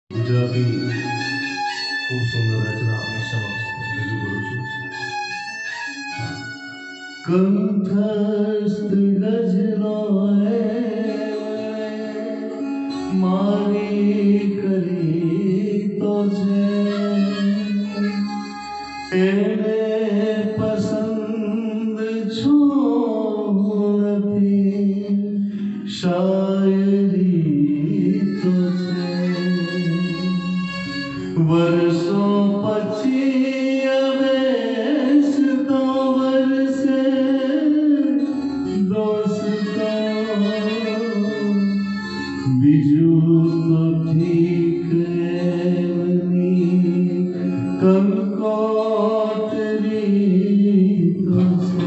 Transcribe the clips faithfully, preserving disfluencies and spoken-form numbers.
ગુજરાતી ખૂબ સુંદર રચના આપણી સમક્ષ રજૂ કરું છું. કંઠસ્થ ગજલોએ મારી કરી તો છે એને પસંદ છું નથી શાયરી તો છે વર્ષો પછી અવેશતા વર્ષે દોસ્તો બીજું તો ઠીક એમની કંકોતરી તો છે.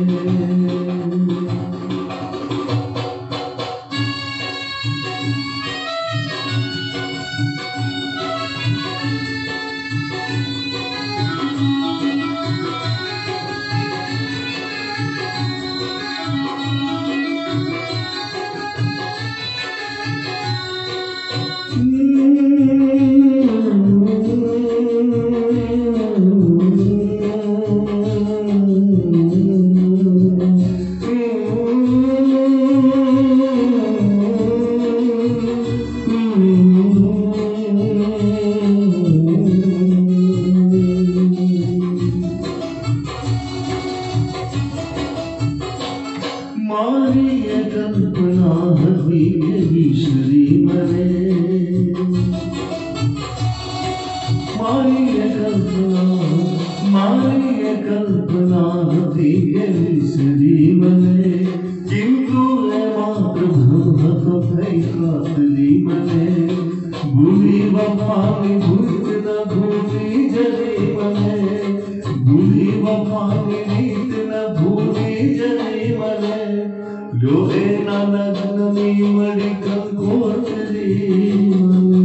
મારી એ કલ્પના હતી કે વિસરી મને મારી એ કલ્પના મારી એ કલ્પના હતી કે વિસરી મને કિંતુ એ માત્ર ભ્રમ હતો થઈ કાતલી મને ભૂલી વફાની ભૂત ન ભૂલી જરી મને ભૂલી વફાની રીત ન ભૂલી જરી મને લો એના લગ્નની મળી કંકોત્રી મને.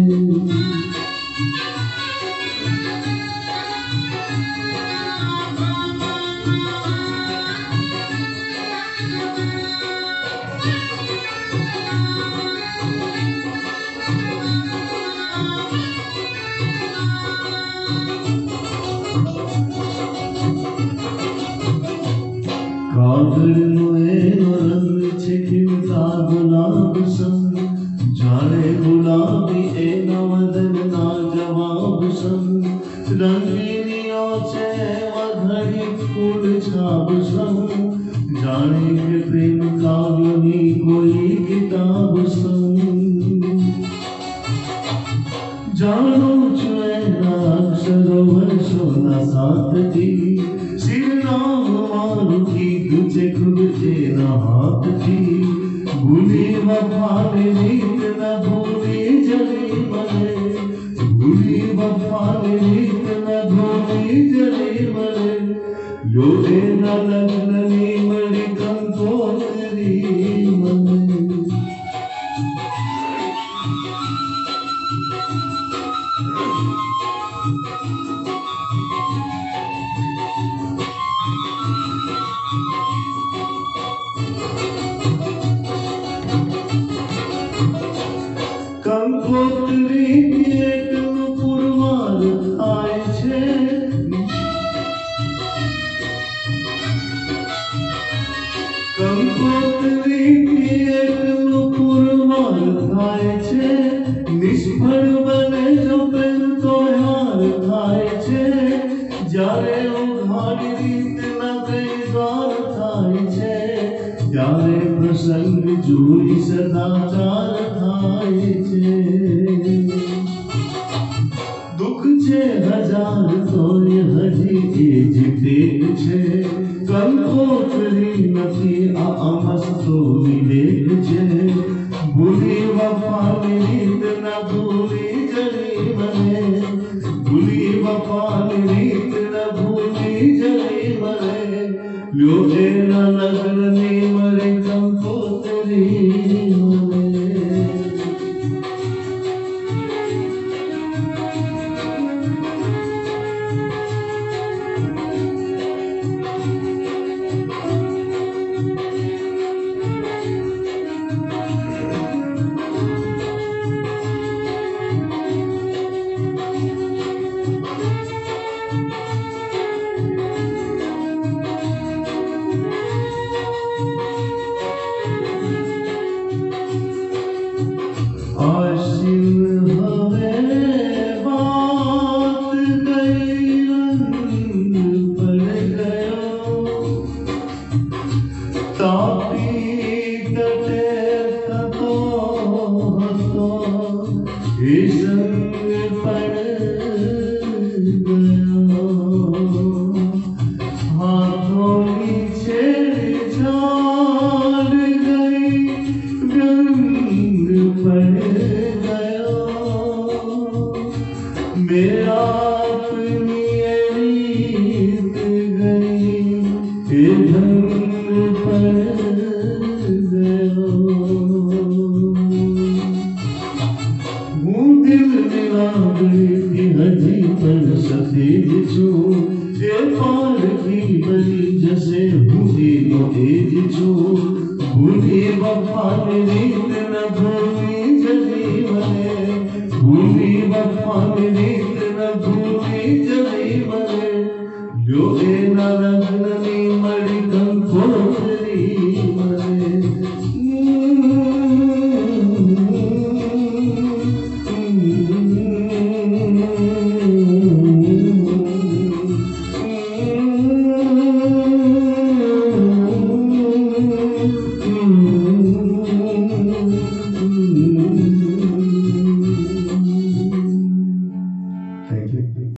કાગળનો એનો રંગ છે ખીલતા ગુલાબ સંગ જાણે ગુલાબી એના વદનના જવાબ સંગ રંગીનીઓ છે વધડી ફૂલ છાપ સંગ જાણે કે પ્રેમ કાવ્યની કોઈ કિતાબ સંગ જાણું છું એના અક્ષરો વર્ષોના સાથથી શિરનામ મારું કીધું છે ખુદ તેના હાથથી ભૂલી વફાની રીત ન ભૂલી જરી મને ભૂલી વફાની રીત ન ભૂલી જરી મને લો એના લગ્નની મળી કંકોત્રી મને. કંકોત્રી એટલું પુરવાર થાય છે કંકોત્રી એટલું પુરવાર થાય છે નિષ્ફળ બને જો પ્રેમ તો હાર થાય છે જ્યારે ઉઘાડી રીત ન કઈ દ્વાર થાય છે ત્યારે પ્રસંગ જોઈ સદાચાર થાય છે. દુઃખ છે હજાર તોય હજી એ જ પેટ છે કંકોત્રી નથી આ અમસ્તો વિવેક છે ભૂલી વફાની રીત ન ભૂલી જરી મને ભૂલી વફાની રીત ન ભૂલી જરી મને લ્યો એના લગ્નની મળી કંકોત્રી મને. संग पड़ गया, हाथों नीचे झाड़ गई, रंग पड़ गया मेरा अपनी रीत गई, ये ढंग पड़ गया। हूँ दिल मिला गई थी हजी पर सफेद छू, ये पार की बली जैसे भूली तो तेज छू, भूली वफा ने रीत न भूली जली बने, भूली वफा ने